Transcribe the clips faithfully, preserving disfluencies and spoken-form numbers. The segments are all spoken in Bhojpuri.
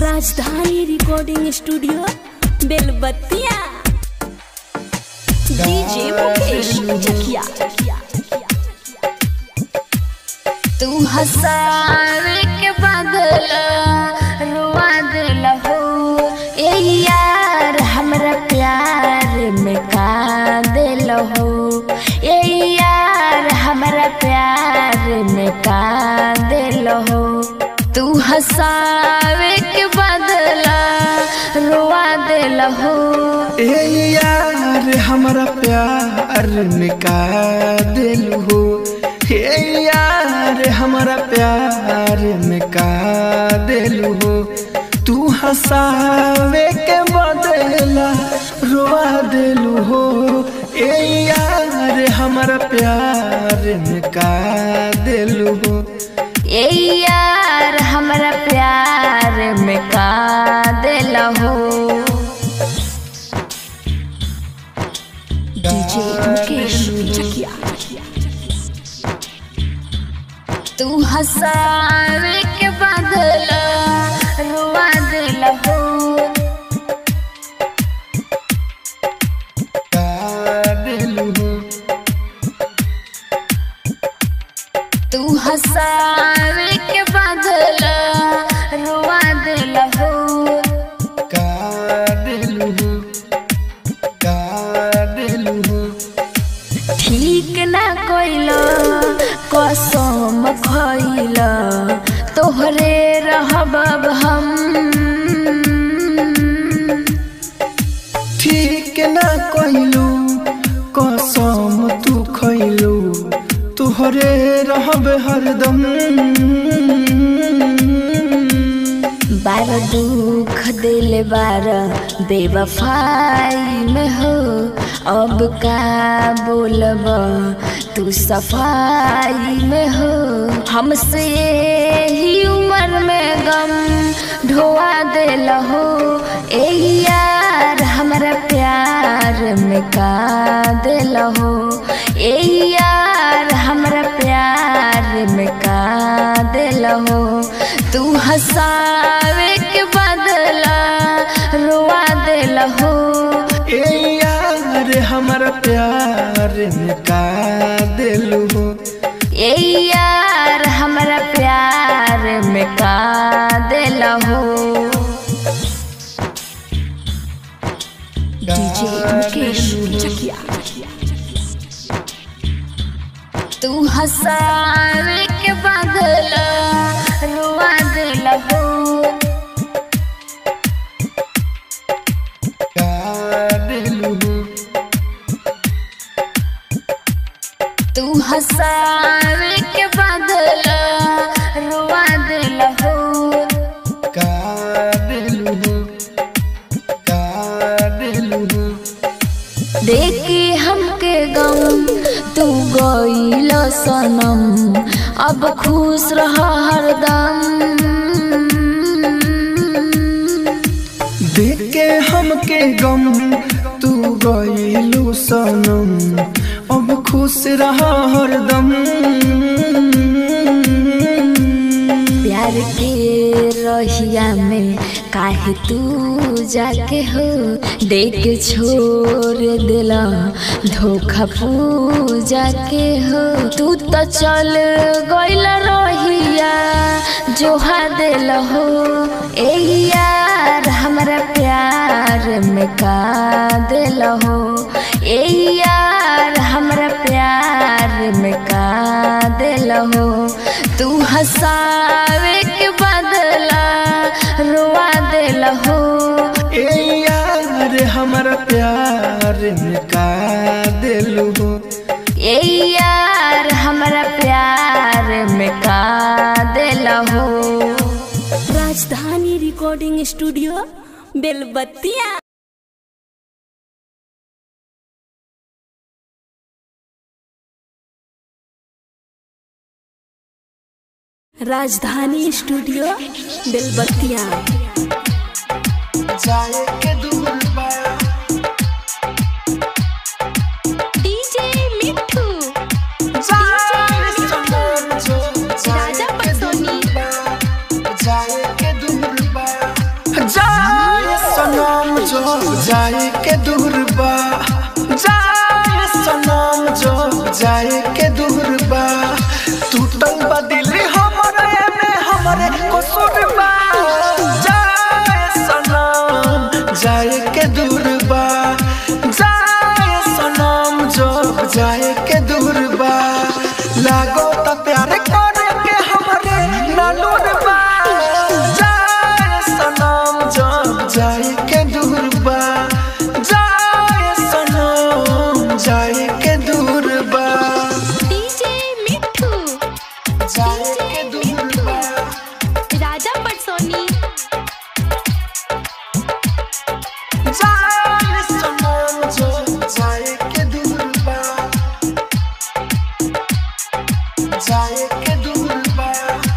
राजधानी recording studio Belbattiya. DJ Mukesh Chakiya. तू हंसावे के बदल रुआ दिल हो ए यार हमरा प्यार में का दिल हो ए यार हमरा प्यार में का दिल हो। तू हंसावे के बदल रुआ दिल हो ए यार हमरा प्यार में का दिल हो। हे यार हमारा प्यार में का दिल हो। तू हंसावे के बदला रोवा दिल हो ए यार हमारा प्यार में का दिल हो। ए यार हमारा प्यार में का दिल हो। डीजे मुकेश चकिया। तू हंसावे के बदल रुआ दिल हो का दिल हो। तू हंसावे के बदल रुआ दिल हो का दिल हो का दिल हो। ठीक ना कोइलो कसम खइला तोहरे रहब हम। ठीक ना कहलू कसम तू खइलू तोहरे रहब हरदम। बार दुख दिल बार बेवफाई में हो अब का बोलब तू सफाई में हो। हमसे ही उम्र में गम ढोआ दिल हो ए यार हमारा प्यार में का दिल हो ए यार हमारा प्यार में का दिल हो। तू हंसावे के बदला रुआ दिल हो ए यार हमारा प्यार में का दिल हो। ए यार हमारा प्यार में का दिल हो। डीजे मुकेश चकिया। तू हंसावे के बदला रुआ दिल हो का दिल हो। तू हंसावे के बदला रुआ दिल हो का दिल हो का दिल हो। देखे हमके गम तू गइल सनम अब खुश रह हरदम। देख के हमके गम तू गइलू सनम अब खुश रहा हरदम। प्यार के रहिया में काहे तू जाके हो देख छोड़ दिला धोखा पूजा के हो। तू तो चल गइल रहिया जोहा दिल हो ए यार हमारा प्यार में का दिल हो ए यार हमारा प्यार में का दिल हो। तू हंसावे के बदला रुआ दिल हो ए यार हमारा प्यार में का दिल हो ए यार हमारा प्यार में का दिल हो। राजधानी रिकॉर्डिंग स्टूडियो बेलबत्तिया। राजधानी स्टूडियो बेलबत्तिया। जाए के दूर बा डीजे मिठू राजा पटोनी। जाए के दूर बा जब जाए के दूर बा जाए सनम जब जाए के दूर बा टूटल बा दिल हमरे में हमरे कसूर बा जाए सनम जाए के दूर बा जाए सनम जब जाए के दूर बा लागो त प्यार करे के हमरे नालूर बा जाए सनम जब जाए के दूर बा जाए सनम जाए के दूर बा डीजे मिठू जाए के दूर बा राजा पटसोनी जाए सनम जब जाए के दूर बा जाए के दूर बा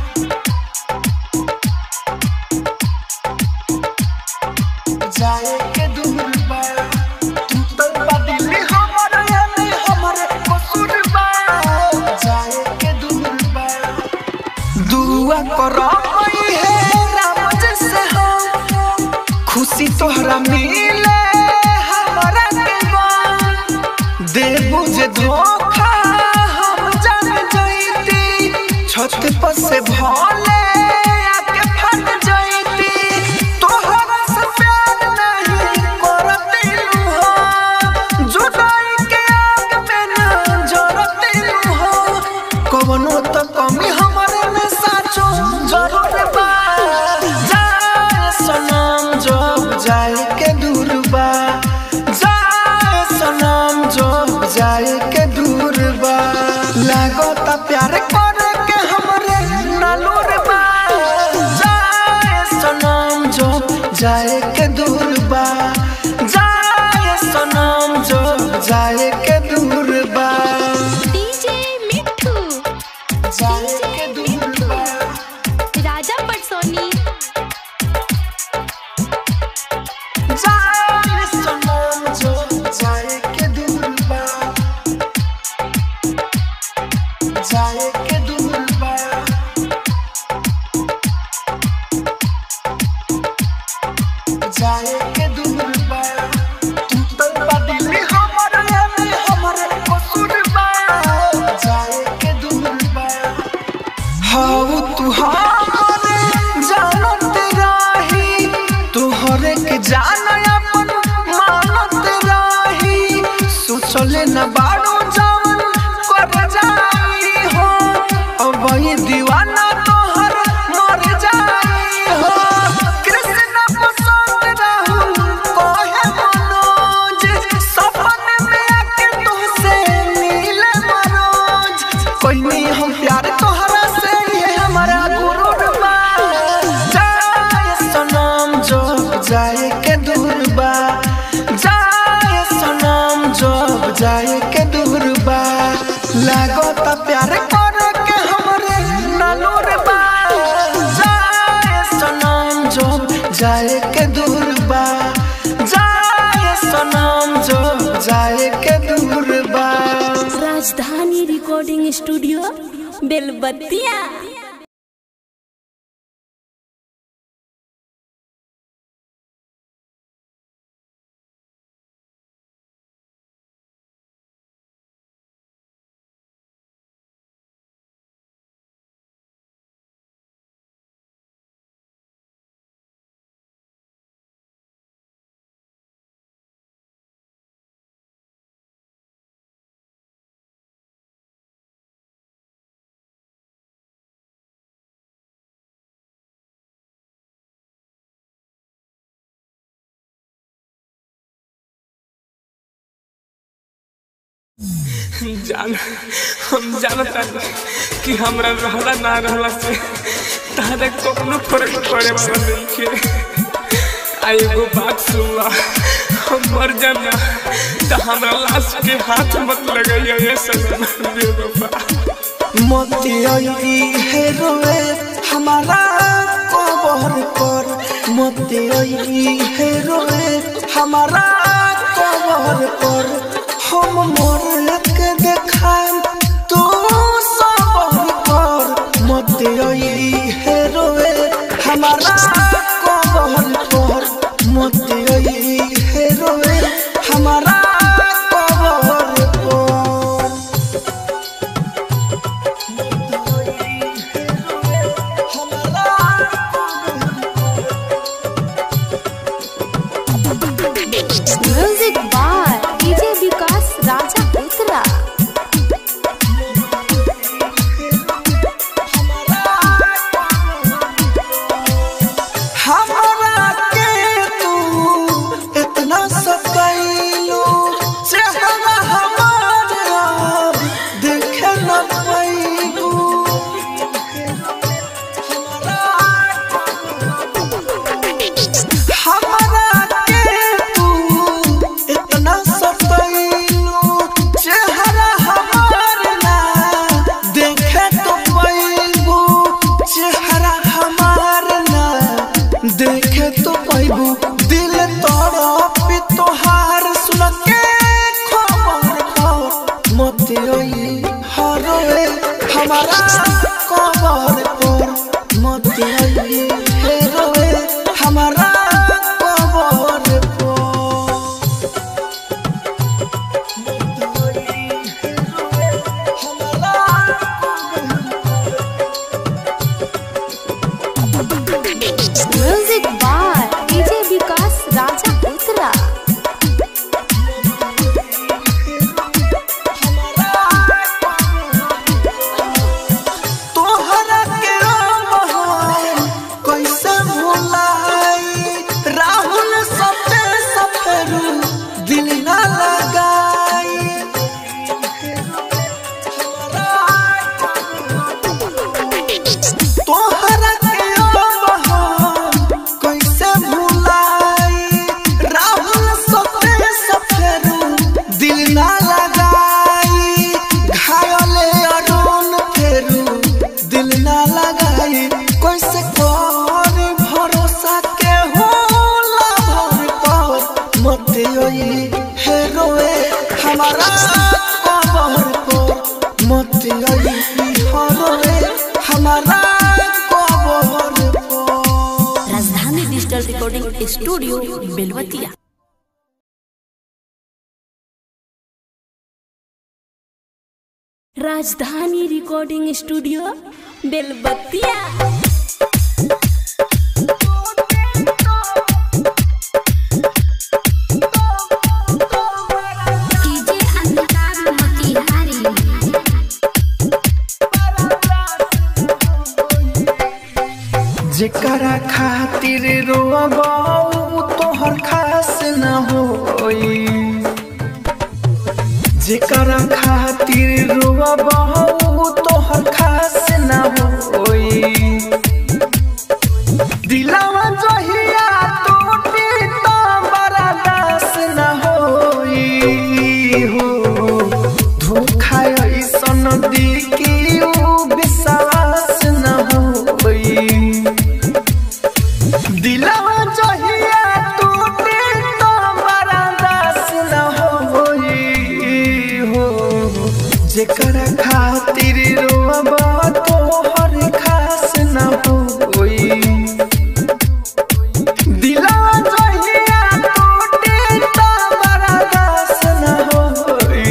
जाए के दूर बा टूटल बा दिल हमरे में हमरे कसूर बा जाए के दूर बा दुआ करो है राम जैसे हो खुशी तोहरा मिले हमरा के बा दे बुझे धोखा हम जान जईती छत पर से भोले आके फट जईती तोहरा से प्यार नहीं करती हो जुदाई के आग में न जरती हो कवनो तो कमी हमरे में साचो जरूर बा जाए सनम जब जाए के दूर बा जाए सनम जब जाए के दूर बा लागो त प्यार करे के हमरे नालूर बा जाए सनम जब जाए के दूर बा जाए सनम जब जाए के दूर बा डीजे मिठू जाए के दूर बा राजा पटसोनी जाए सनम जब जाए के दूर बा जाए के दूर बा जाए के दूर बा टूटल बा दिल हमरे में हमरे कसूर बा जाए के दूर बा हाउ तू हमरे जानत राही तोहरे के जान अपन मानत राही सोचले न बाड़ो जावन कर जाई हो अब ये दीवाना तोहर मर जाई हो कृष्ण पसंद रहू कोहे मनोज सपन में आके तुझसे मिले मनोज कोई नहीं हम प्यार तोहरा से ये हमारा गुरूर बा जाए सनम जब जाए के दूर बा जाए सनम जब जाए के दूर बा लागो त प्यार करे के हमरे नालूर बा जाए सनम जब जाए के दूर बा जाए सनम जब जाए के दूर बा राजधानी रिकॉर्डिंग स्टूडियो बेलबत्तिया। जान हम जानता कि हमरा रहला ना रहला से तारे कोनो फर्क पड़े वाला नहीं के। आ एगो बात सुनला, हम मर जाना तो हमरा लाश के हाथ मत लगाइए ये सजन बेवफा। मोती आई है रोए हमारा कबर पर, मोती आई है रोए हमारा कबर पर। हम मर के देखा तू सबर कर, मोती आई है रोए हमारा कबर पर, मोती आई तो कहबू दिल तड़प तोहार सुन के खबर पर मत आई हरोए हमारा कबर पर मत आई हेरोए हमारा कबर पर music by DJ Vikas Raja Putra. तोहरा के मोहन कैसे भुलाई राहुल सपे सफरू दिल ना लगाई तोहरा के मोहन कैसे भुलाई राहुल सपे सफरू दिल ना लगाई घायल अरुण फेरू दिल ना लगाई कैसे कर भरोसा के होला भर पर मत आई हेरोए हमारा कबर पर मत आई हरोए हमारा कबर पर। राजधानी डिजिटल रिकॉर्डिंग स्टूडियो बेलवतिया। राजधानी रिकॉर्डिंग स्टूडियो बेलबत्तिया। डीजे अंधकार मोतिहारी। जेकरा खातिर रोबाऊ तोहर खास न होई जेकरा खातिर रोबाऊ तोहर खास न होई दिलवा जहिया टूटी तो बड़ा दास न होई हो धोखा ऐसन दी कि ऊ विश्वास न होई दिलवा जहिया टूटी तो बड़ा दास न होई हो जेकरा खातिर रोबा तोहर खास न होई दिलवा जहिया टूटी तो बड़ा दास न होई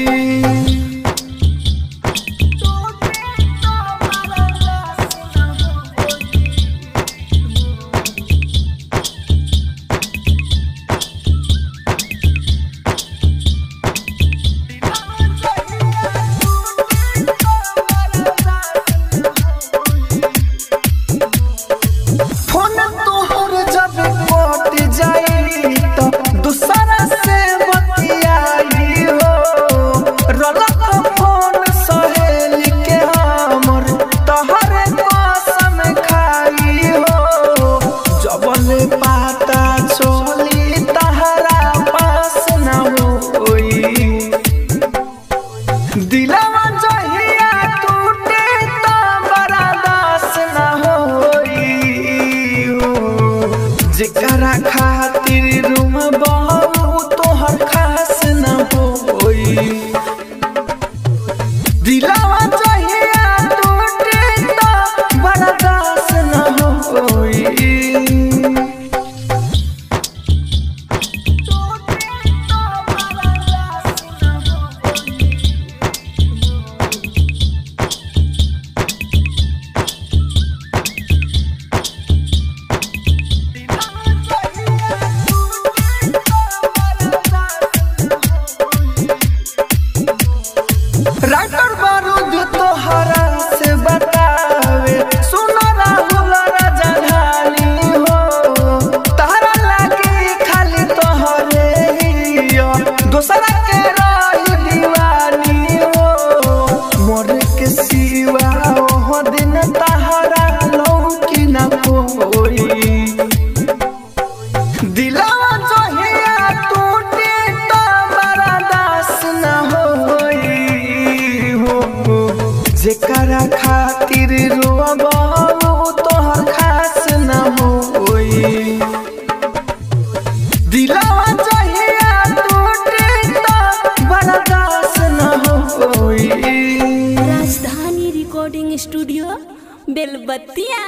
फोन तोहर जब कट जाई तो दूसरा से बतियाई हो रलक फोन सहेली के हमर तोहरे कसम खाई हो जबले पाता चली तहरा पास न होई दिलवा जहिया टूटे तो बड़ा दास न होई हो जेकरा खातिर रोबाऊ तोहर खास न होई दिलवा जहिया टूटे तो बड़ा दास न होई बेलबत्तिया।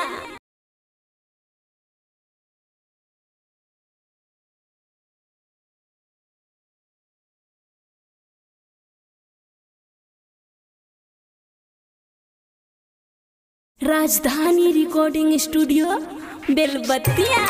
राजधानी रिकॉर्डिंग स्टूडियो बेलबत्तिया।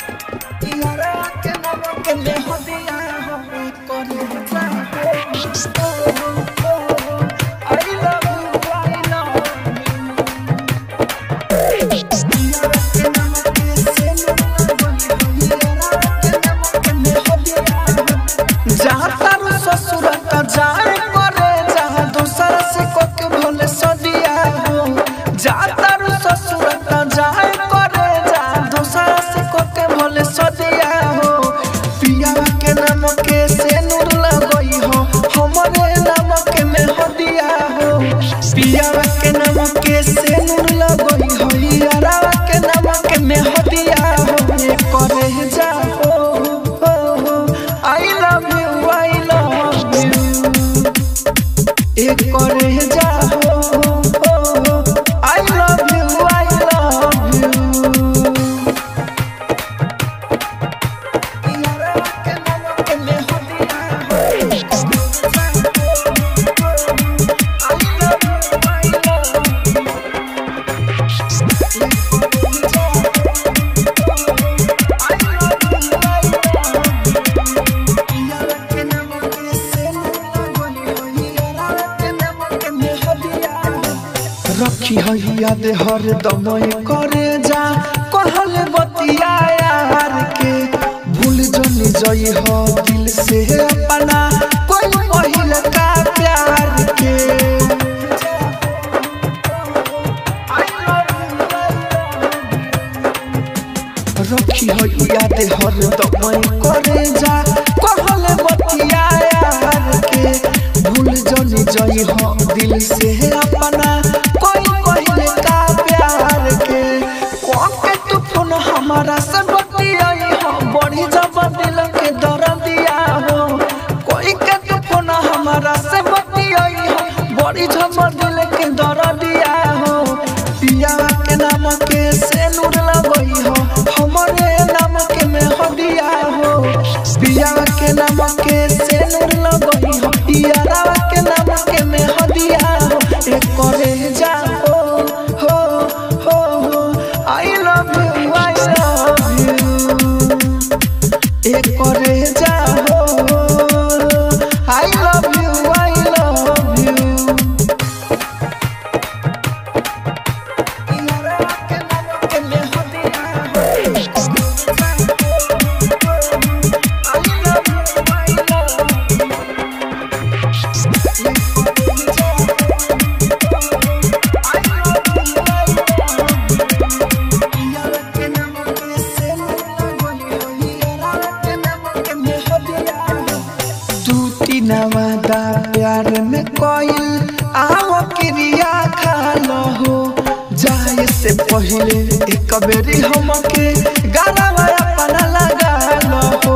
ससुर का जाए करे जहाँ दूसरा से कोके भोले सदिया हो। जाता ससुर का जाए करे जहाँ दूसरा से कोके भोले सदिया हो। पिया के नाम के से नूर लगई हो हमारे नाम के में हदिया हो। पिया के नाम के से नूर लगई हो यारा के नाम के में हदिया हो। ये करे जा हो I love you I love you. एक करे जा हो I love you I love you. यारा के नाम के में हदिया हो I love you I love you. रखी है याद हर दम करे जा कहल बतिया यार के। भूल जनी जई हो दिल से अपना कोई पहिल का प्यार के। रखी है याद हर दम करे जा कहल बतिया यार के। भूल जनी जई हो दिल से अपना हमारा से बतियाई हो बड़ी जब दिल के दर्दिया हो। कोई के तो फोन हमारा से बतियाई हो बड़ी जब दिल के दर्दिया हो। पिया के नाम के से नूर लगई हो हमारे नाम के में हदिया हो। पिया के नाम के से नूर लगई हो यारा के नाम के में हदिया हो। एक करे जा हो हो हो हो आई लव यू आई एक करे जा हो I love you I love you. यारा के नाम के में हदिया हो I love you I love you. Nawada प्यार में कोयल आओ क्रिया खा लो हो। जाए से पहले एक बेरी हमके गाना अपना लगा लो हो।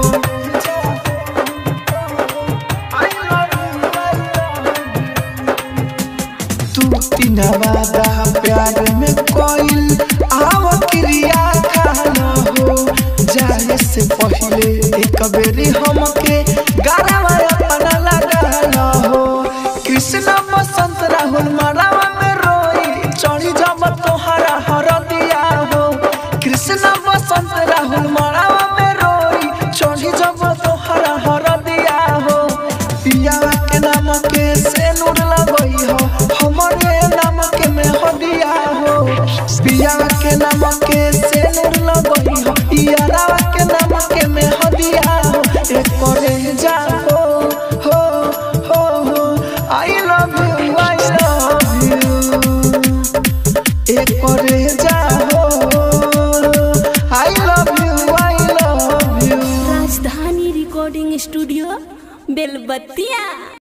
तू तीन नवादा प्यार में कोयल आओ क्रिया खा लो हो। जाए से पहले एक बेरी हमके गाना अपना लगा लो हो। कृष्ण बसंत राहुल मरावा में रोई चढ़ी जब तोहरा हर दिया हो। कृष्ण बसंत राहुल मरावा में रोई चढ़ी जब तोहरा हर दिया हो। पिया के नाम के से नूर लगई हो हमारे नाम के में हदिया हो। पिया के नाम के से नूर लगई हो यारा के नाम के में हदिया हो। एक करे जा हो हो हो हो I love you I love you. एक करे जा हो I love you I love you. Rajdhani recording studio बेलबत्तिया।